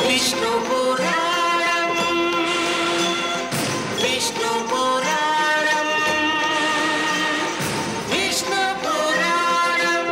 విష్ణు పురాణం విష్ణు పురాణం విష్ణు పురాణం.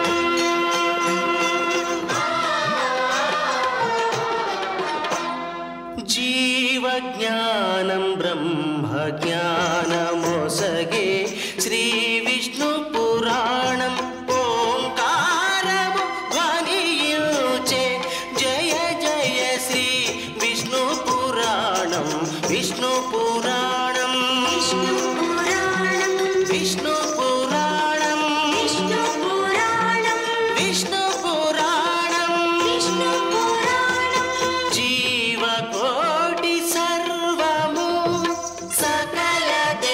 జీవజ్ఞానం బ్రహ్మ జ్ఞానమొసగే శ్రీ విష్ణు పురాణం. ఓంకారము ధ్వనియుచే జయ జయ శ్రీ విష్ణు పురాణం విష్ణు పురాణం విష్ణు పురాణం విష్ణు పురాణం విష్ణు పురాణం విష్ణు పురాణం విష్ణు పురాణం. జీవకోటి సర్వము సకల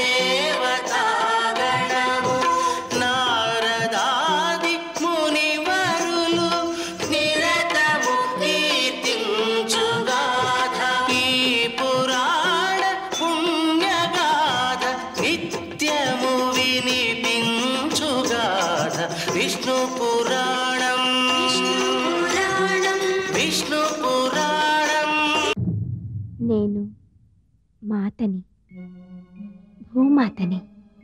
దేవతాగణము నారదాది మునివరులు నిరతము కీర్తించుగాథ. ఈ పురాణ పుణ్యగాథ నిత్యము వినిపించుగాథ. విష్ణు పురాణం విష్ణు పురాణం. నేను మాతని, భూమాతని.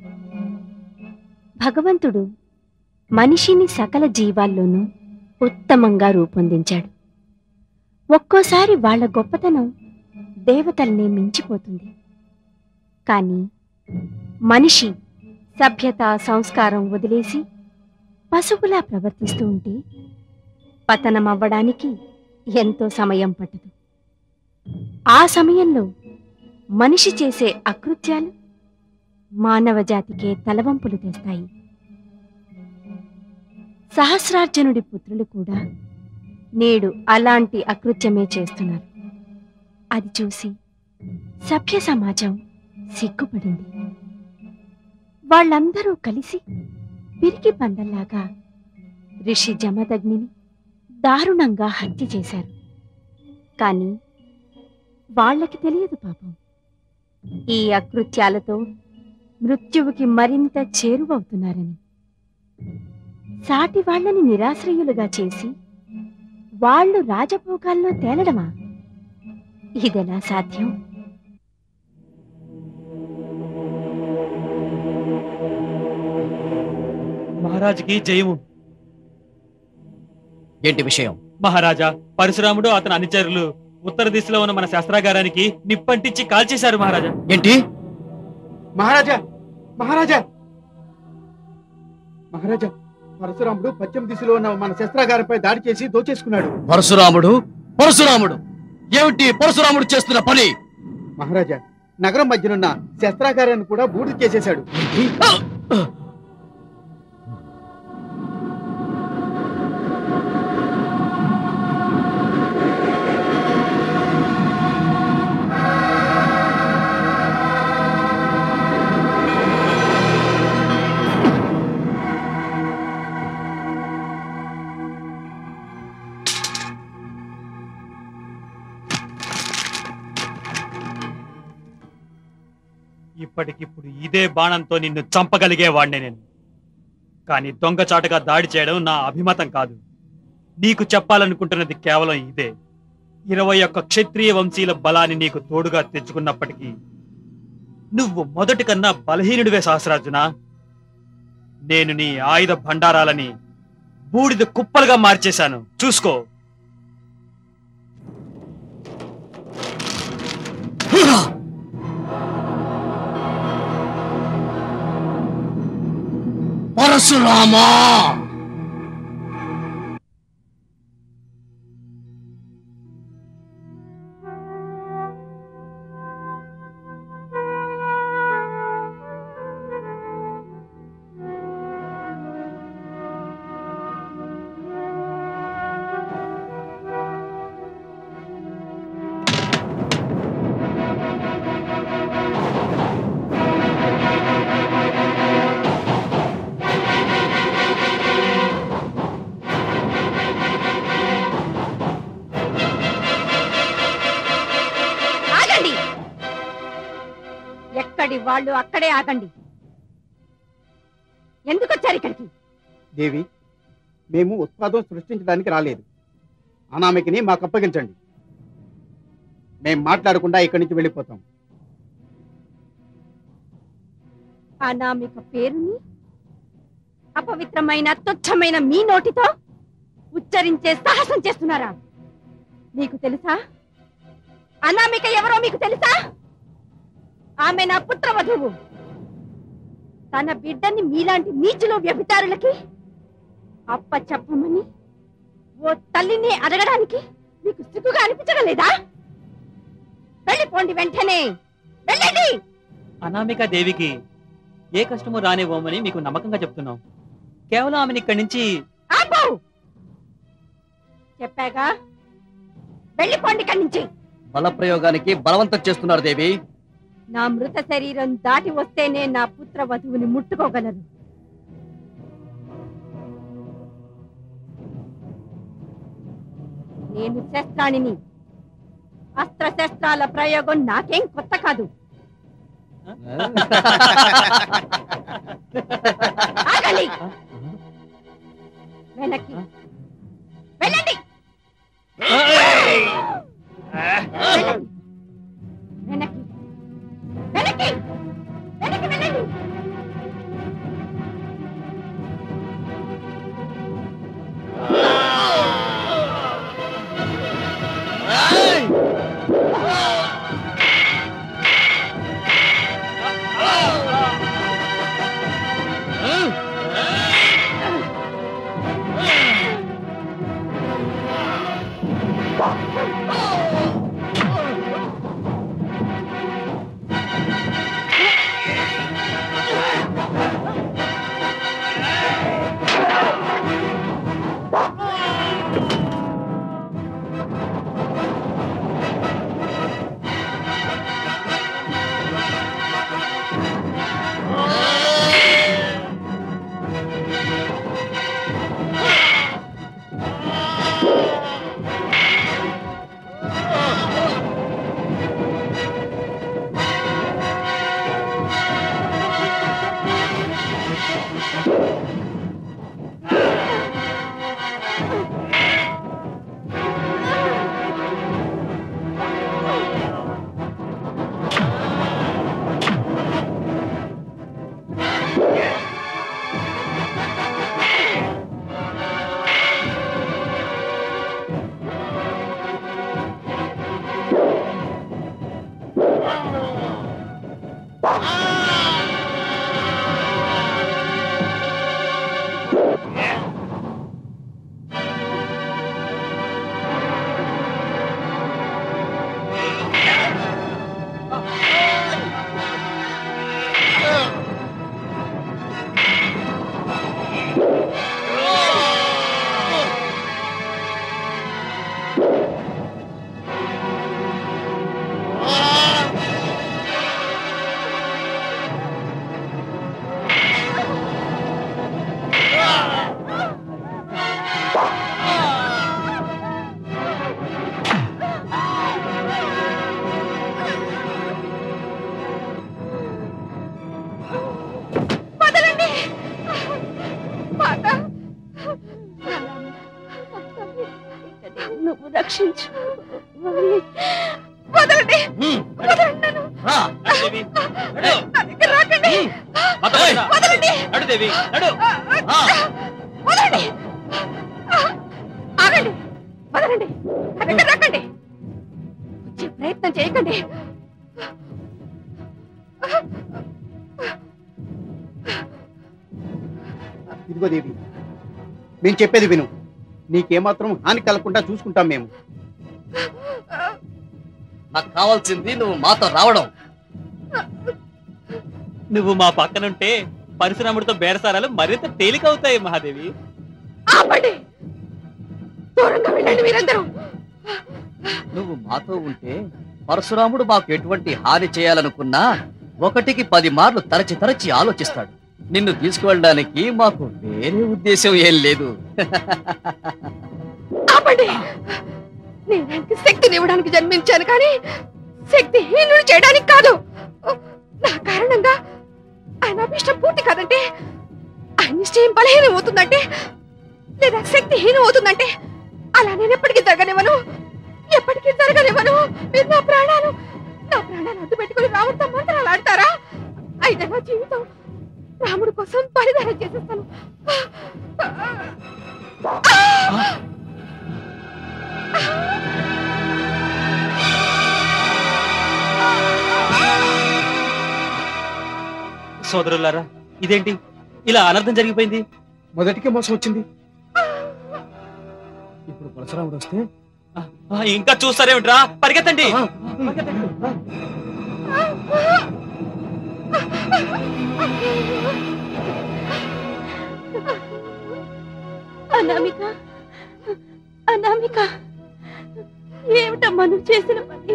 భగవంతుడు మనిషిని సకల జీవాల్లోనూ ఉత్తమంగా రూపొందించాడు. ఒక్కోసారి వాళ్ళ గొప్పతనం దేవతల్నే మించిపోతుంది. కానీ మనిషి సభ్యత సంస్కారం వదిలేసి పశువులా ప్రవర్తిస్తూ ఉంటే పతనమవ్వడానికి ఎంతో సమయం పట్టదు. ఆ సమయంలో మనిషి చేసే అకృత్యాలు మానవ జాతికే తలవంపులు తెస్తాయి. సహస్రార్జునుడి పుత్రులు కూడా నేడు అలాంటి అకృత్యమే చేస్తున్నారు. అది చూసి సభ్య సమాజం సిగ్గుపడింది. వాళ్ళందరూ కలిసి పిరికి పందల్లాగా ఋషి జమదగ్నిని దారుణంగా హత్య చేశారు. కానీ వాళ్ళకి తెలియదు పాపం, ఈ అకృత్యాలతో మృత్యువుకి మరింత చేరువవుతున్నారని. సాటి వాళ్ళని నిరాశ్రయులుగా చేసి వాళ్ళు రాజభోగాల్లో తేలడమా? ఇదెలా సాధ్యం? మహారాజుకి జయము. ఏంటి విషయం? మహారాజా, పరశురాముడు అతని అనుచరులు ఉత్తర దిశలో ఉన్న మన శాస్త్రాగారానికి నిప్పంటించి కాల్చేశారు మహారాజా. ఏంటి? మహారాజా మహారాజా మహారాజా పరశురాముడు పశ్చిమ దిశలో ఉన్న మన శస్త్రాగారంపై దాడి చేసి దోచేసుకున్నాడు. పరశురాముడు? పరశురాముడు ఏమిటి పరశురాముడు చేస్తున్న పని? మహారాజా, నగరం మధ్యనున్న శస్త్రాగారాన్ని కూడా బూడిద చేసేశాడు. ఇప్పటికిప్పుడు ఇదే బాణంతో నిన్ను చంపగలిగేవాడినే నేను. కానీ దొంగచాటుగా దాడి చేయడం నా అభిమతం కాదు. నీకు చెప్పాలనుకుంటున్నది కేవలం ఇదే. 21 క్షత్రియ వంశీల బలాన్ని నీకు తోడుగా తెచ్చుకున్నప్పటికీ నువ్వు మొదటి కన్నా బలహీనుడివే సహస్రార్జున. నేను నీ ఆయుధ భండారాలని బూడిద కుప్పలుగా మార్చేశాను, చూసుకో. పరశురామా! ఎక్కడి వాళ్ళు అక్కడే ఆగండి. ఎందుకు వచ్చారు ఇక్కడికి? దేవి, మేము ఉత్పాదం సృష్టించడానికి రాలేదు. అనామికని మాకు అప్పగించండి. మేము మాట్లాడకుండా ఇక్కడి నుంచి వెళ్ళిపోతాం. అనామిక పేరుని అపవిత్రమైన తుచ్చమైన మీ నోటితో ఉచ్చరించే సాహసం చేస్తున్నారా? మీకు తెలుసా అనామిక ఎవరో? మీకు తెలుసా? ఆమె నా పుత్రవధువు. తన బిడ్డని మీలాంటి నీచులు వ్యభిచారులకి అప్ప చెప్పమని ఓ తల్లిని అడగడానికి మీకు సిగ్గుగా అనిపించడం లేదా? వెళ్ళిపోండి, వెంటనే వెళ్ళండి. అనామిక దేవికి ఏ కష్టమో రానివ్వమని మీకు నమ్మకంగా చెప్తున్నాం. కేవలం ఆమెను ఇక్కడి నుంచి ఆపు! చెప్పాగా, వెళ్ళిపోండి ఇక్కడి నుంచి. బలప్రయోగానికి బలవంతం చేస్తున్నారు దేవి. నా మృత శరీరం దాటి వస్తేనే నా పుత్ర వధువుని ముట్టుకోగలరు. నేను శస్త్రాణిని. అస్త్ర శస్త్రాల ప్రయోగం నాకేం కొత్త కాదు. ఆగండి, వెనక్కి వెళ్ళండి. వెనక్కి వెనక్కి వెనక్కి వెళ్ళండి. నువ్వు రక్షించు. వదలండి, వదలండి నన్ను. నా దగ్గర రాకండి. వదలండి, వదలండి, ఆగండి, వదలండి, నా దగ్గర రాకండి. వచ్చే ప్రయత్నం చేయకండి. ఇదిగో దేవి, మేము చెప్పేది విను. నీకేమాత్రం హాని కలగకుండా చూసుకుంటాం మేము. నాకు కావాల్సింది నువ్వు మాతో రావడం. నువ్వు మా పక్కనుంటే పరశురాముడితో బేరసారాలు మరింత తేలికవుతాయి మహాదేవి. ఆపండి, దూరంగా వెళ్ళండి మీరందరూ. నువ్వు మాతో ఉంటే పరశురాముడు మాకు ఎటువంటి హాని చేయాలనుకున్నా 1కి 10 మార్లు తరచి తరచి ఆలోచిస్తాడు. నిన్ను తీసుకువెళ్ళడానికి మాకు వేరే ఉద్దేశం ఏం లేదు. ఆపండి, నేను ఆయనకి శక్తిని ఇవ్వడానికి జన్మించాను, కానీ శక్తిహీనుడు చేయడానికి కాదు. నా కారణంగా ఆయన అభిష్టం పూర్తి కాదంటే, ఆయన నిశ్చయం బలహీనం అవుతుందంటే, లేదా శక్తిహీనం అవుతుందంటే అలా నేను ఎప్పటికీ జరగనివ్వను, ఎప్పటికీ జరగనివ్వను. మీరు నా ప్రాణాలు అడ్డు పెట్టుకుని రాముడితో మంత్రాలు ఆడతారా? అయితే నా జీవితం రాముడి కోసం పరిధానం చేసేస్తాను. సోదరులారా, ఇదేంటి ఇలా అనర్థం జరిగిపోయింది? మొదటికే మోసం వచ్చింది, ఇప్పుడు పరశురాముడు వస్తే ఇంకా చూస్తారేమిట్రా? పరిగెత్తండి. అనామిక, అనామిక, ఏమిటమ్మా నువ్వు చేసిన పని?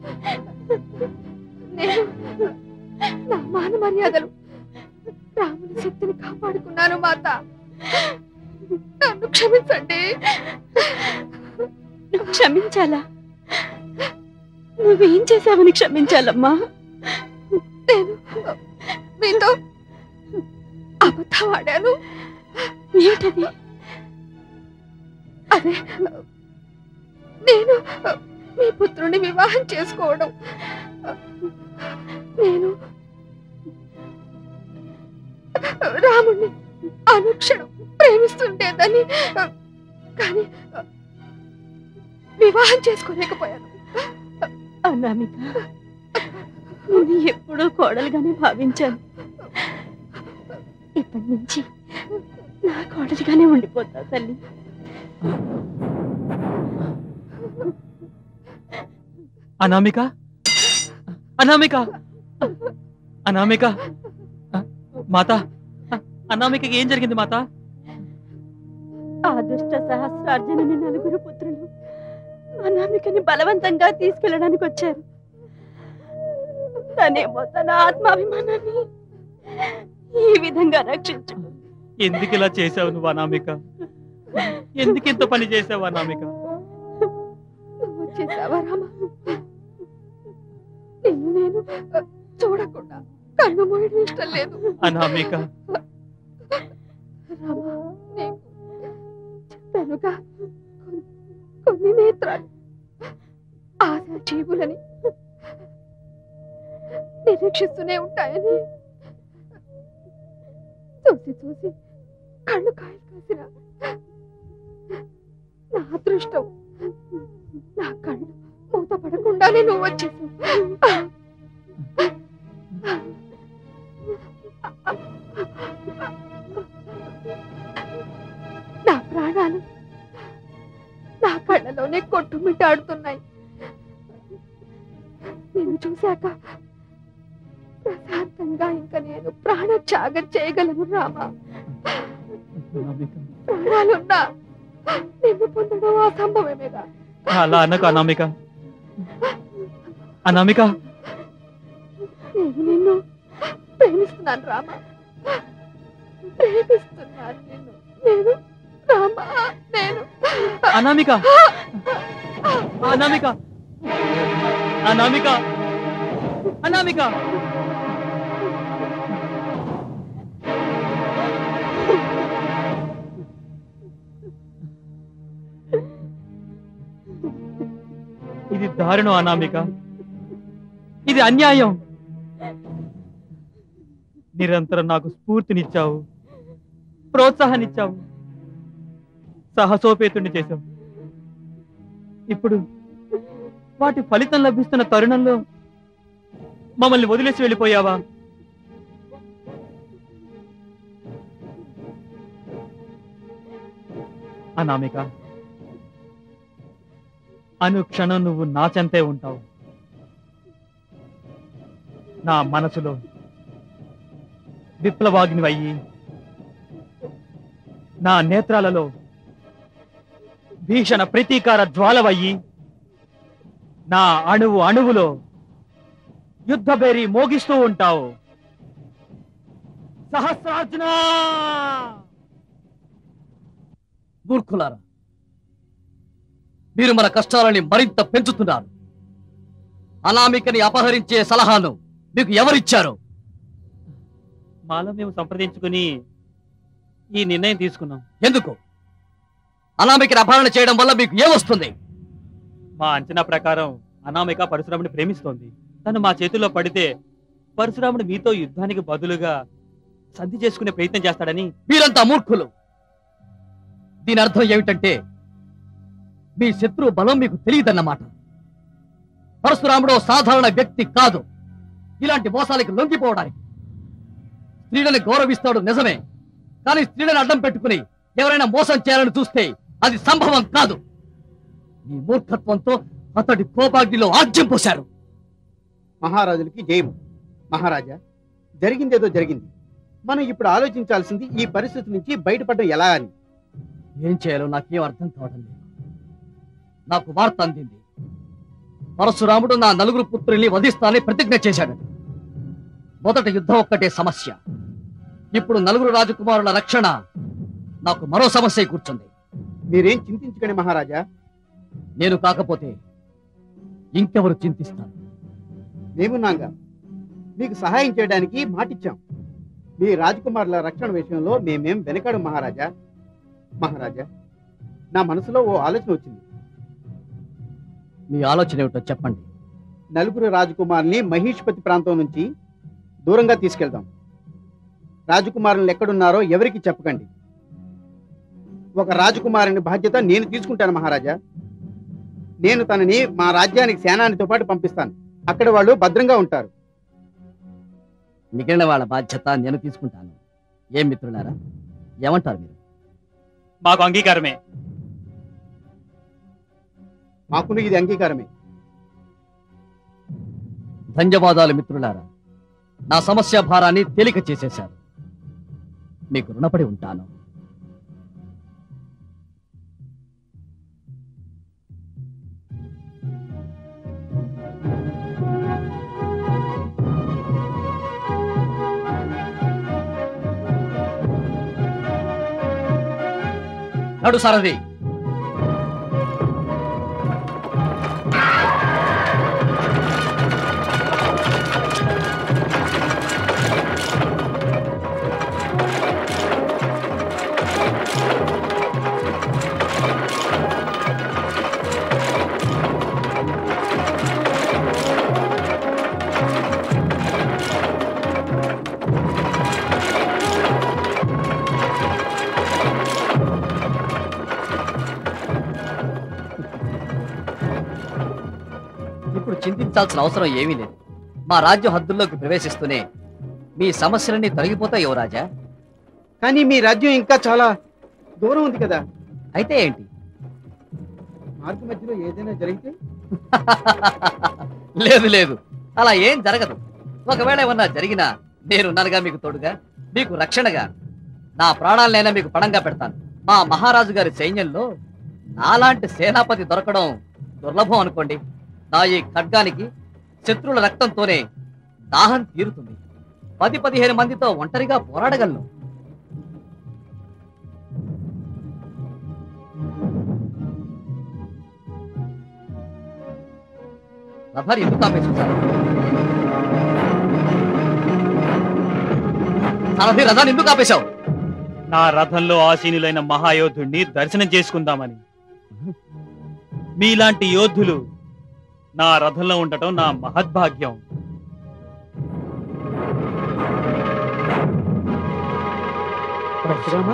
నేను నా మాన మర్యాదలు, రాముని శక్తిని కాపాడుకున్నాను మాత. నన్ను క్షమించండి. క్షమించాలా? నువ్వేం చేశావని క్షమించాలమ్మా? నేను మీతో అబద్ధం ఆడాను. ఏంటది? అదే నేను మీ పుత్రుని వివాహం చేసుకోవడం. నేను రాముణ్ణి అనుక్షణం ప్రేమిస్తుండేదని, కానీ వివాహం చేసుకోలేకపోయాను. అనామిక, నేను ఎప్పుడూ కోడలుగానే భావించాను. ఇప్పటి నుంచి నా కోడలుగానే ఉండిపోతా తల్లి. అనామిక, అనామిక, అనామిక, మాత, అనామికకి ఏం జరిగింది మాత? ఆ దుష్ట సహస్రార్జునుని నలుగురు పుత్రులు అనామికని బలవంతంగా తీసుకెళ్ళడానికి వచ్చారు. తనేమో తన ఆత్మాభిమానాన్ని ఈ విధంగా రక్షించు. ఎందుకు ఇలా చేసావు నువ్వు అనామిక? ఎందుకు ఇంత పని చేసావు అనామిక? నువ్వు చేసావా రామ? నిన్ను నేను చూడకుండా కన్ను మూయడం ఇష్టం లేదు అనామిక. రామ, నీకు చెప్పానుగా, కొన్ని నేత్రాలు ఆశా జీవులని నిరీక్షిస్తూనే ఉంటాయని. చూసి చూసి కళ్ళు కాయలు కాసిన నా అదృష్టం, నా కళ్ళు మూత పడకుండానే నువ్వు వచ్చేసావు. నా ప్రాణాలు నా కళ్ళలోనే కొట్టుమిట్టాడుతున్నాయి. నేను చూశాక ప్రశాంతంగా ఇంకా నేను ప్రాణత్యాగం చేయగలను రామా. ప్రాణాలున్నా నిన్ను పొందడం అసంభవమేగా. అలా అనకు అనామిక. అనామిక, నేను నిన్ను ప్రేమిస్తున్నాను రామా, ప్రేమిస్తున్నాను నిన్ను. నేను రామా, నేను అనామిక, అనామిక, అనామిక, అనామిక. ఇది దారుణం అనామిక, ఇది అన్యాయం. నిరంతరం నాకు స్ఫూర్తినిచ్చావు, ప్రోత్సాహాన్నిచ్చావు, సాహసోపేతుణ్ణి చేశావు. ఇప్పుడు వాటి ఫలితం లభిస్తున్న తరుణంలో మమ్మల్ని వదిలేసి వెళ్ళిపోయావా? అనామిక, అనుక్షణం నువ్వు నా చెంతే ఉంటావు. నా మనసులో విప్లవాగ్నివయ్యి, నా నేత్రాలలో భీషణ ప్రతీకార జ్వాలవయ్యి, నా అణువు అణువులో యుద్ధబేరి మోగిస్తూ ఉంటావు. సహస్రార్జున! మూర్ఖులారా, మీరు మన కష్టాలని మరింత పెంచుతున్నారు. అనామికని అపహరించే సలహాను మీకు ఎవరిచ్చారు? మాలో మేము సంప్రదించుకుని ఈ నిర్ణయం తీసుకున్నాం. ఎందుకు? అనామికని అపహరణ చేయడం వల్ల మీకు ఏమొస్తుంది? మా అంచనా ప్రకారం అనామిక పరశురాముని ప్రేమిస్తోంది. తను మా చేతుల్లో పడితే పరశురాముడు మీతో యుద్ధానికి బదులుగా సంధి చేసుకునే ప్రయత్నం చేస్తాడని. మీరంతా మూర్ఖులు. దీని అర్థం ఏమిటంటే మీ శత్రువు బలం మీకు తెలియదన్నమాట. పరశురాముడు సాధారణ వ్యక్తి కాదు, ఇలాంటి మోసాలకి లొంగిపోవడానికి. స్త్రీలను గౌరవిస్తాడు నిజమే, కానీ స్త్రీలను అడ్డం పెట్టుకుని ఎవరైనా మోసం చేయాలని చూస్తే అది సంభవం కాదు. మీ మూర్ఖత్వంతో అతడి కోపాగ్నిలో ఆజ్యం పోశారు. మహారాజులకి జయము. మహారాజా, జరిగిందేదో జరిగింది. మనం ఇప్పుడు ఆలోచించాల్సింది ఈ పరిస్థితి నుంచి బయటపడడం ఎలా అని. ఏం చేయాలో నాకేం అర్థం కావడం లేదు. నాకు వార్త అందింది, పరశురాముడు నా 4 పుత్రుల్ని వధిస్తానని ప్రతిజ్ఞ చేశాడు. మొదట యుద్ధం ఒక్కటే సమస్య. ఇప్పుడు 4 రాజకుమారుల రక్షణ నాకు మరో సమస్య కూర్చుంది. మీరేం చింతించకండి మహారాజా. నేను కాకపోతే ఇంకెవరు చింతిస్తారు? మేమున్నాగా, మీకు సహాయం చేయడానికి మాటిచ్చాం. మీ రాజకుమారుల రక్షణ విషయంలో మేమేం వెనకాడు మహారాజా. మహారాజా, నా మనసులో ఓ ఆలోచన వచ్చింది. మీ ఆలోచన ఏమిటో చెప్పండి. 4 రాజకుమారుల్ని మహిష్పతి ప్రాంతం నుంచి దూరంగా తీసుకెళ్దాం. రాజకుమారులు ఎక్కడున్నారో ఎవరికి చెప్పకండి. ఒక రాజకుమారుని బాధ్యత నేను తీసుకుంటాను మహారాజా. నేను తనని మా రాజ్యానికి సేనానితో పాటు పంపిస్తాను. అక్కడ వాళ్ళు భద్రంగా ఉంటారు. మిగిలిన వాళ్ళ బాధ్యత నేను తీసుకుంటాను. ఏం మిత్రులారా, ఏమంటారు మీరు? మాకు అంగీకారమే. మాకును ఇది అంగీకారమే. ధన్యవాదాలు మిత్రులారా, నా సమస్య భారాన్ని తేలిక చేసేశారు. మీకు రుణపడి ఉంటాను. నడు సారథి. ఇప్పుడు చింతించాల్సిన అవసరం ఏమీ లేదు. మా రాజ్య హద్దుల్లోకి ప్రవేశిస్తూనే మీ సమస్యలన్నీ తొలగిపోతాయి యువరాజా. కానీ మీ రాజ్యం ఇంకా చాలా దూరం ఉంది కదా. అయితే ఏంటి? మార్గ మధ్యలో ఏదైనా జరిగితే? లేదు లేదు, అలా ఏం జరగదు. ఒకవేళ ఏమన్నా జరిగినా నేనున్నానుగా మీకు తోడుగా, మీకు రక్షణగా. నా ప్రాణాలనైనా మీకు పణంగా పెడతాను. మా మహారాజు గారి సైన్యంలో నాలాంటి సేనాపతి దొరకడం దుర్లభం అనుకోండి. నా ఈ ఖడ్గానికి శత్రువుల రక్తంతోనే దాహం తీరుతుంది. 10-15 మందితో ఒంటరిగా పోరాడగలను. రథాన్ని ఎందుకు ఆపేసి సారథి, రథాన్ని ఎందుకు ఆపేశావు? నా రథంలో ఆసీనులైన మహాయోధుడిని దర్శనం చేసుకుందామని. మీలాంటి యోధులు నా రథంలో ఉండటం నా మహద్భాగ్యం. పరశురామా,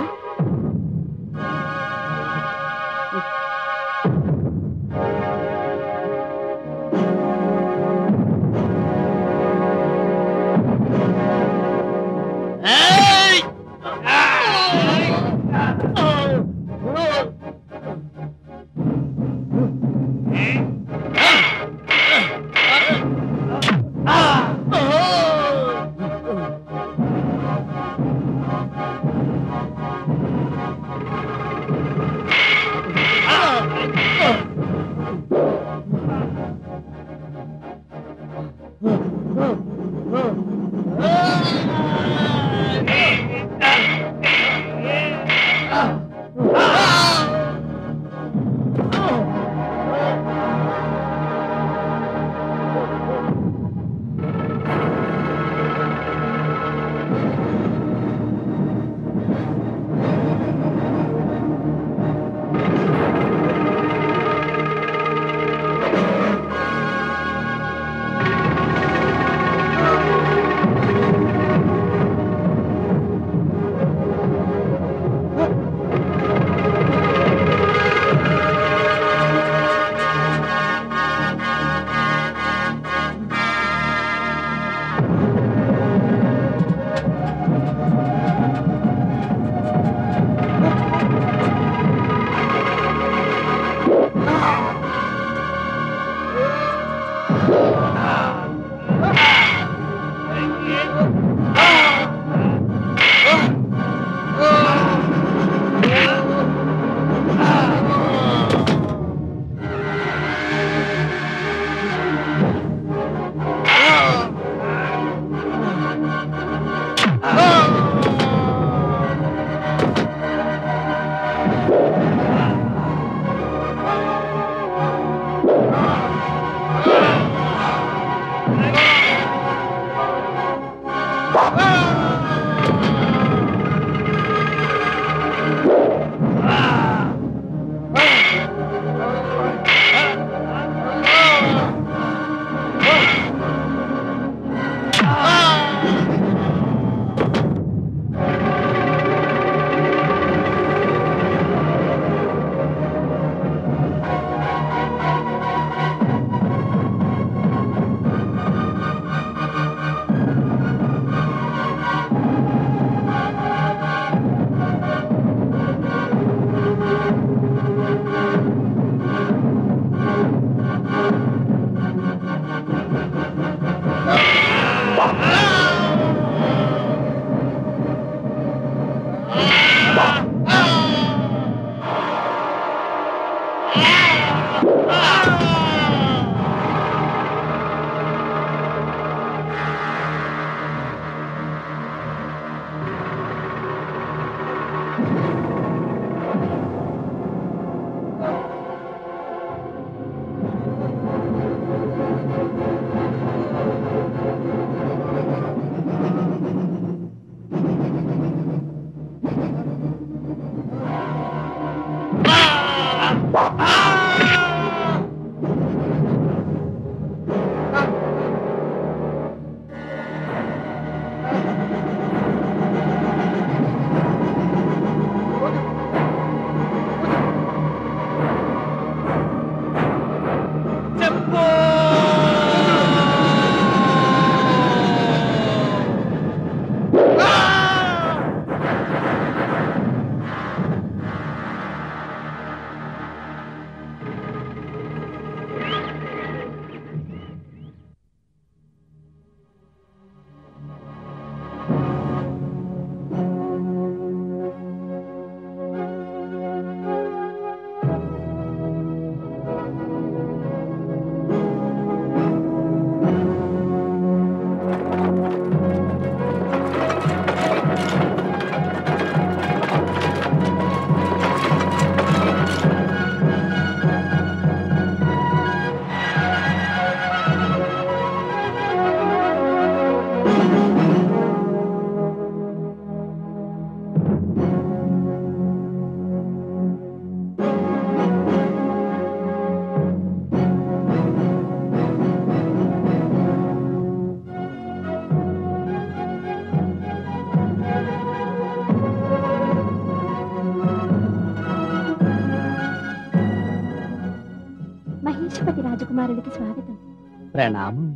మహేశ్వతి రాజకుమారుడికి స్వాగతం. ప్రణామం.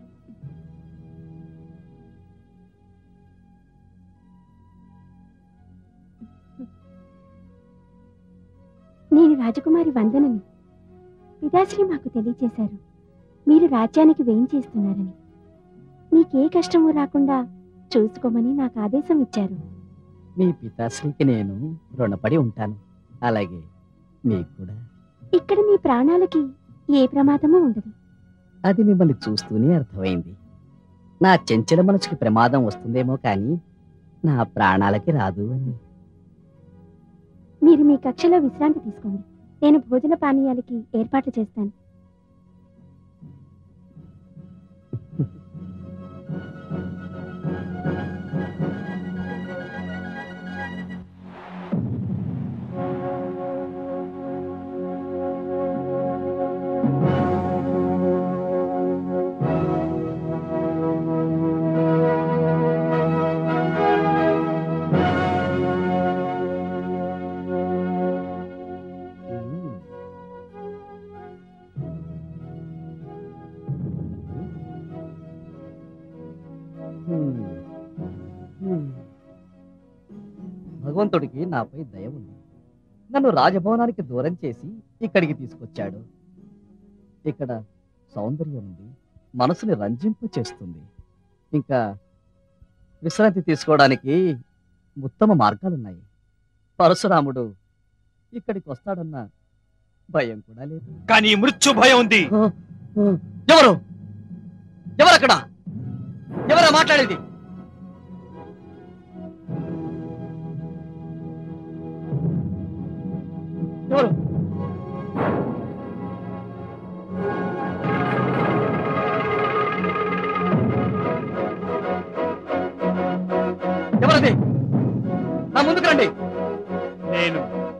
నేను రాజకుమారి వందనని. పితాశ్రీ మాకు తెలియచేశారు మీరు రాజ్యానికి వేం చేస్తున్నారని. మీకే కష్టమూ రాకుండా చూసుకోమని నాకు ఆదేశం ఇచ్చారు. మీ పితాశ్రీకి నేను రుణపడి ఉంటాను. అలాగే మీకు కూడా. ఇక్కడ మీ ప్రాణాలకి ఏ ప్రమాదమూ ఉండదు. అది మిమ్మల్ని చూస్తూనే అర్థమైంది. నా చెంచల మనసుకి ప్రమాదం వస్తుందేమో కానీ నా ప్రాణాలకి రాదు అని. మీరు మీ కక్షలో విశ్రాంతి తీసుకోండి. నేను భోజన పానీయాలకి ఏర్పాట్లు చేస్తాను. భగవంతుడికి నాపై దయ ఉంది. నన్ను రాజభవనానికి దూరం చేసి ఇక్కడికి తీసుకొచ్చాడు. ఇక్కడ సౌందర్యం ఉంది, మనసుని రంజింప చేస్తుంది. ఇంకా విశ్రాంతి తీసుకోవడానికి ఉత్తమ మార్గాలున్నాయి. పరశురాముడు ఇక్కడికి వస్తాడన్న భయం కూడా లేదు. కానీ మృత్యు భయం ఉంది. ఎవరు ఎవరక్కడ? ఎవరా మాట్లాడేది? ఎవరు? ఎవరది? నా ముందుకు రండి. నేను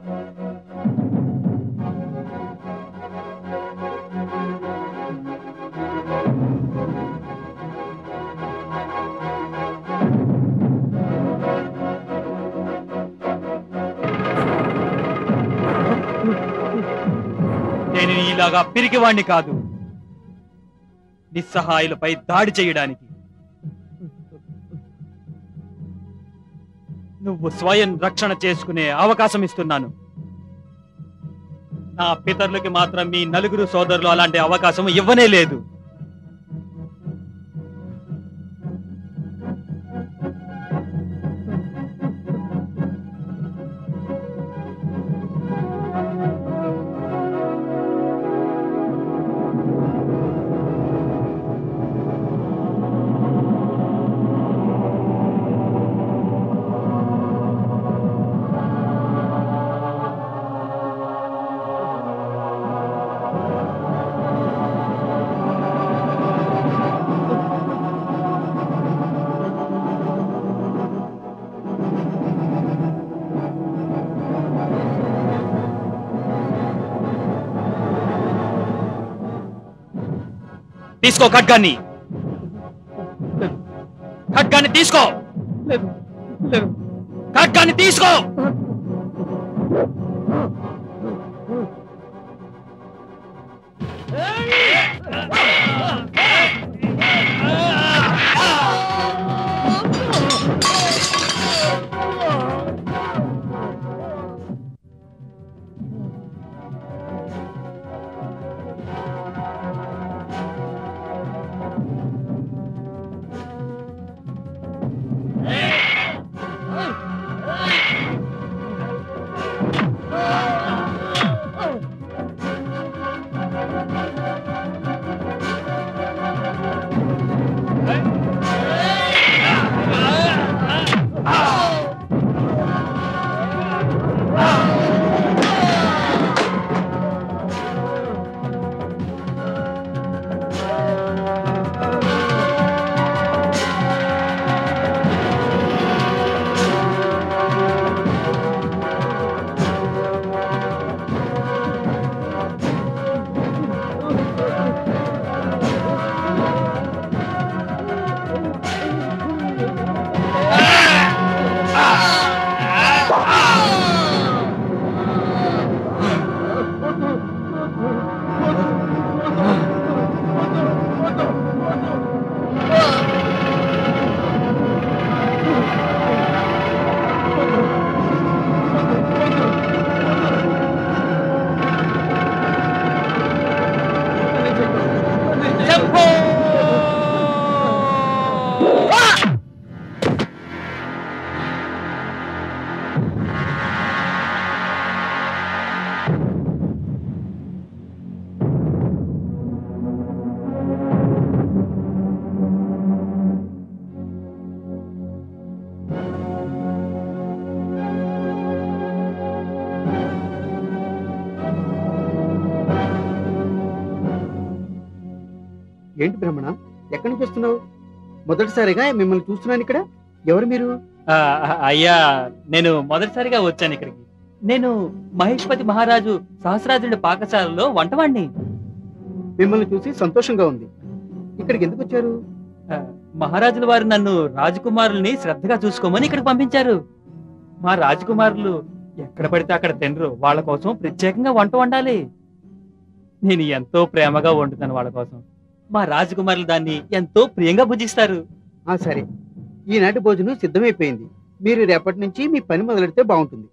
నేను ఇలాగా పిరికివాణ్ణి కాదు, నిస్సహాయులపై దాడి చేయడానికి. నువ్వు స్వయం రక్షణ చేసుకునే అవకాశం ఇస్తున్నాను. నా పితరులకి మాత్రం మీ నలుగురు సోదరులు అలాంటి అవకాశం ఇవ్వనే లేదు. తీసుకో ఖడ్గాన్ని. ఖడ్గాన్ని తీసుకో. లేదు లేదు. ఖడ్గాన్ని తీసుకో. ఏంటి బ్రహ్మణ, ఎక్కడి నుంచి వస్తున్నావు? మొదటిసారిగా మిమ్మల్ని చూస్తున్నాను ఇక్కడ. ఎవరు మీరు? అయ్యా, నేను మొదటిసారిగా వచ్చాను ఇక్కడికి. నేను మహేష్పతి మహారాజు సహస్రాజుడి పాకశాలలో వంటవాణ్ణి. మిమ్మల్ని చూసి సంతోషంగా ఉంది. ఇక్కడికి ఎందుకు వచ్చారు? మహారాజుల వారు నన్ను రాజకుమారుల్ని శ్రద్ధగా చూసుకోమని ఇక్కడికి పంపించారు. మా రాజకుమారులు ఎక్కడ పడితే అక్కడ తినరు. వాళ్ళ కోసం ప్రత్యేకంగా వంట వండాలి. నేను ఎంతో ప్రేమగా వండుతాను వాళ్ళ కోసం. మా రాజకుమారులు దాన్ని ఎంతో ప్రియంగా భుజిస్తారు. సరే, ఈనాటి భోజనం సిద్ధమైపోయింది. మీరు రేపటి నుంచి మీ పని మొదలెడితే బాగుంటుంది.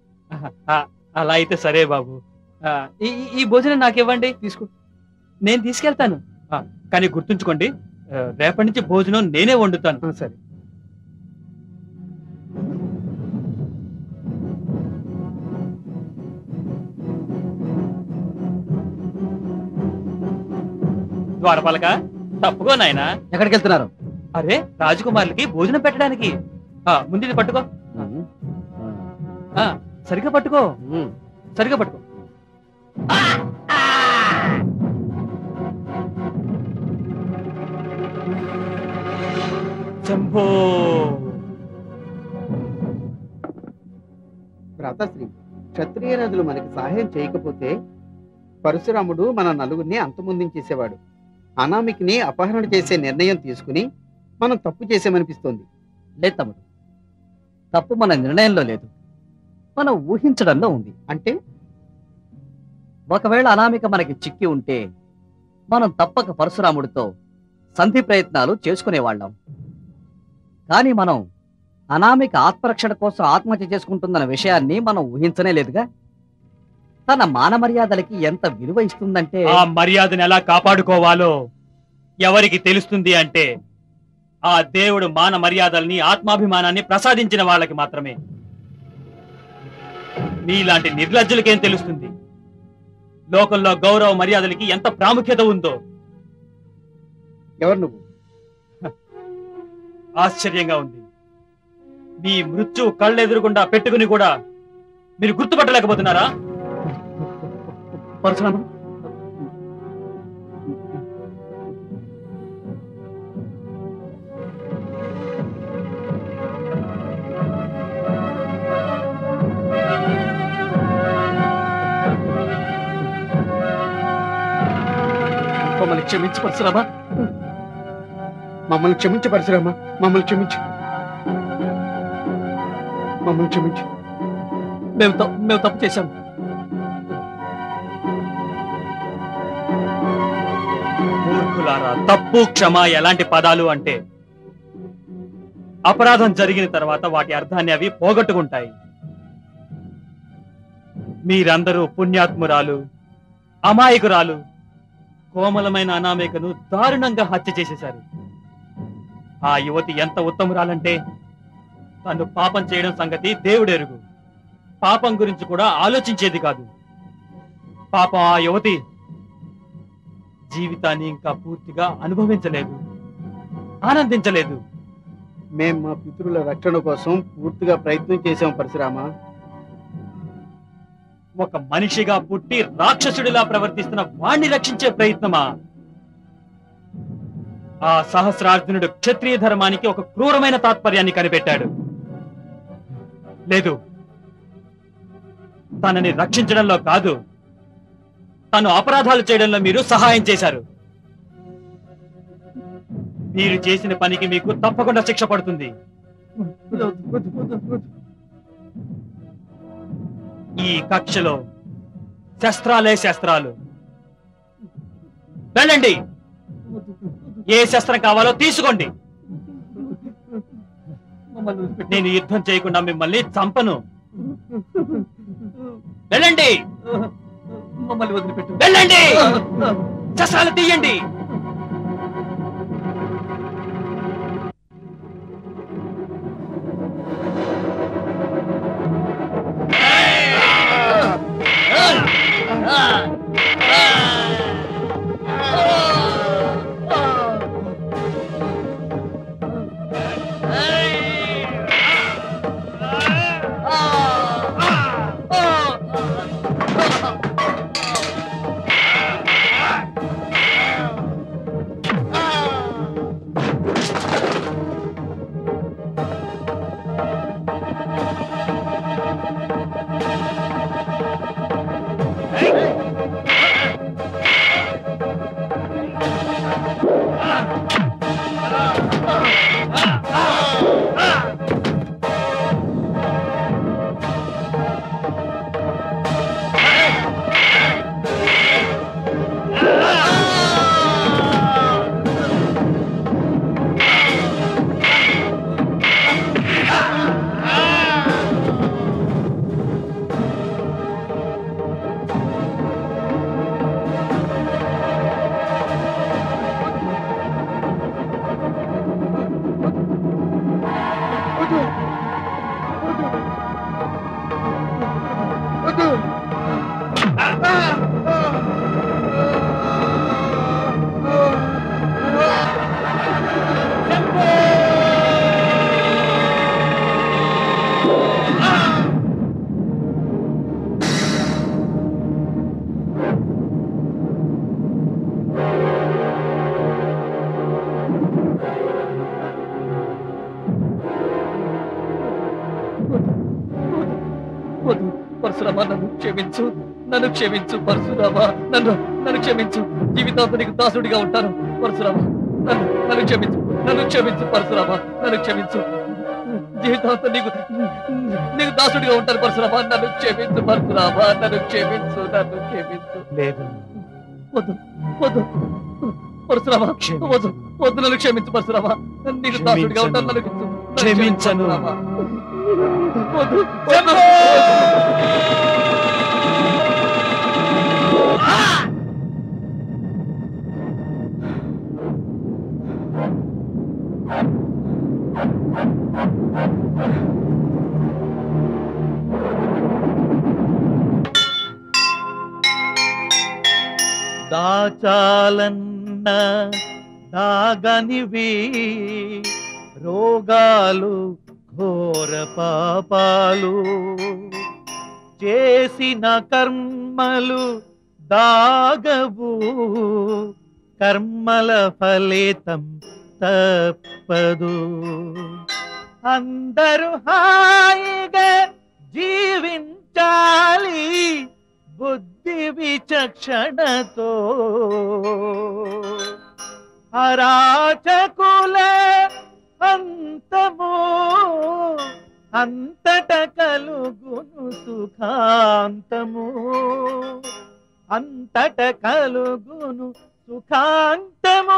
అలా అయితే సరే బాబు. ఈ భోజనం నాకివ్వండి. తీసుకో, నేను తీసుకెళ్తాను. కానీ గుర్తుంచుకోండి, రేపటి నుంచి భోజనం నేనే వండుతాను. సరే. ద్వారపాలక, తప్పుకో నాయనా. ఎక్కడికి వెళ్తున్నారు? అరే, రాజకుమారులకి భోజనం పెట్టడానికి. ముందు ఇది పట్టుకో. సరిగ్గా పట్టుకో, సరిగ్గా పట్టుకో. శంభో. భ్రాతాశ్రీ, క్షత్రియ రాజులు మనకి సహాయం చేయకపోతే పరశురాముడు మన నలుగురిని అంతమొందించేసేవాడు. అనామికిని అపహరణ చేసే నిర్ణయం తీసుకుని మనం తప్పు చేసామనిపిస్తోంది. లేదు తమ్ముడు, తప్పు మన నిర్ణయంలో లేదు, మనం ఊహించడంలో ఉంది. అంటే ఒకవేళ అనామిక మనకి చిక్కి ఉంటే మనం తప్పక పరశురాముడితో సంధి ప్రయత్నాలు చేసుకునేవాళ్ళం. కానీ మనం అనామిక ఆత్మరక్షణ కోసం ఆత్మహత్య చేసుకుంటుందన్న విషయాన్ని మనం ఊహించనే లేదుగా. తన మాన మర్యాదలకి ఎంత విలువ ఇస్తుందంటే ఆ మర్యాదను ఎలా కాపాడుకోవాలో ఎవరికి తెలుస్తుంది అంటే ఆ దేవుడు మాన మర్యాదల్ని, ఆత్మాభిమానాన్ని ప్రసాదించిన వాళ్ళకి మాత్రమే. మీలాంటి నిర్లజ్జులకేం తెలుస్తుంది లోకంలో గౌరవ మర్యాదలకి ఎంత ప్రాముఖ్యత ఉందో? ఎవరు నువ్వు? ఆశ్చర్యంగా ఉంది. మీ మృత్యు కళ్ళెదురుగుండా పెట్టుకుని కూడా మీరు గుర్తుపట్టలేకపోతున్నారా? పరశురామ, మమ్మల్ని క్షమించి పరశురామ. మమ్మల్ని క్షమించు పరశురామ, మమ్మల్ని క్షమించు, మమ్మల్ని క్షమించు. మేము తప్పు చేశాం. మూర్ఖులారా, తప్పు క్షమ ఎలాంటి పదాలు అంటే అపరాధం జరిగిన తర్వాత వాటి అర్థాన్ని అవి పోగొట్టుకుంటాయి. మీరందరూ పుణ్యాత్మురాలు, అమాయకురాలు, కోమలమైన అనామికను దారుణంగా హత్య చేసేశారు. ఆ యువతి ఎంత ఉత్తమురాలంటే తను పాపం చేయడం సంగతి దేవుడెరుగు. పాపం గురించి కూడా ఆలోచించేది కాదు. పాపం ఆ యువతి జీవితాన్ని ఇంకా పూర్తిగా అనుభవించలేదు, ఆనందించలేదు. మేం మా పితరుల రక్షణ కోసం పూర్తిగా ప్రయత్నం చేశాం పరశురామ. ఒక మనిషిగా పుట్టి రాక్షసుడిలా ప్రవర్తిస్తున్న వాణ్ణి రక్షించే ప్రయత్నమా? ఆ సహస్రార్జునుడు క్షత్రియ ధర్మానికి ఒక క్రూరమైన తాత్పర్యాన్ని కనిపెట్టాడు. లేదు, తనని రక్షించడంలో కాదు, తను అపరాధాలు చేయడంలో మీరు సహాయం చేశారు. మీరు చేసిన పనికి మీకు తప్పకుండా శిక్ష పడుతుంది. ఈ కక్షలో శస్త్రాలే శస్త్రాలు. వెళ్ళండి, ఏ శస్త్రం కావాలో తీసుకోండి. నేను యుద్ధం చేయకుండా మిమ్మల్ని చంపను. వెళ్ళండి, మమ్మల్ని వదిలిపెట్టు. వెళ్ళండి, శస్త్రాలు తీయండి. పరశురామ, నన్ను క్షమించు, నన్ను క్షమించు పరశురామ, నన్ను క్షమించు. జీవితాంతం నీకు దాసుడిగా ఉంటాను పరశురామ. నన్ను క్షమించు, నన్ను క్షమించు పరశురామ, నన్ను క్షమించు. జీవితాంతం నీకు దాసుడిగా ఉంటాను పరశురామ. నన్ను క్షమించు పరశురామ, నన్ను క్షమించు, నన్ను క్షమించు. లేదు, వద్దు వద్దు పరశురామ, వద్దు వద్దు, నన్ను క్షమించు పరశురామ. నీకు దాసుడిగా ఉంటాను, నన్ను క్షమించను. వద్దు వద్దు. దాచాలన్న దాగనివి రోగాలు ఘోర పాపాలు, చేసిన కర్మలు దాగవు, కర్మల ఫలితం తప్పదు. అందరూ హాయిగా జీవించాలి బుద్ధి విచక్షణతో, అరాచకుల అంతము అంతట కలుగును సుఖాంతము అంతట కలుగును సుఖాంతము.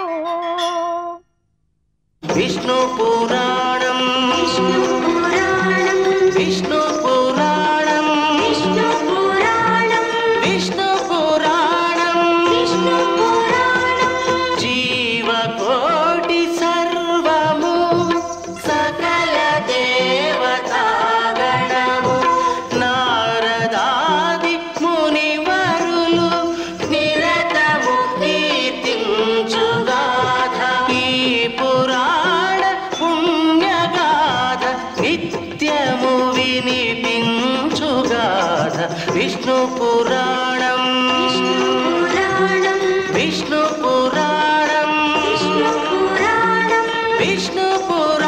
విష్ణు పురాణం విష్ణు పురాణం విష్ణు పురాణం విష్ణు పురాణం విష్ణు పురాణం విష్ణు పురాణం జీవకోటి సర్వము సకల దేవతాగణము నారదాది మునివరులు నిరతము కీర్తించుగాథ ఈ పురాణ పుణ్యగాథ నిత్యము వినిపించుగాథ. విష్ణు పురాణం విష్ణు పురాణం విష్ణు పురాణం విష్ణు పురాణం విష్ణు పురాణం.